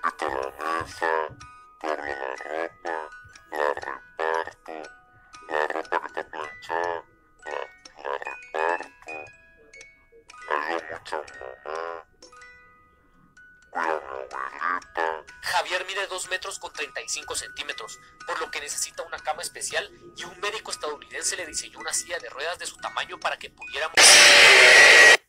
quito la mesa, doblo la reparto, la ropa que está planchada, la reparto, ayudo mucho a mamá, cuido a mi abuelita. Javier mide 2 metros con 35 centímetros, por lo que necesita una cama especial y un médico estadounidense le diseñó una silla de ruedas de su tamaño para que pudiera moverse.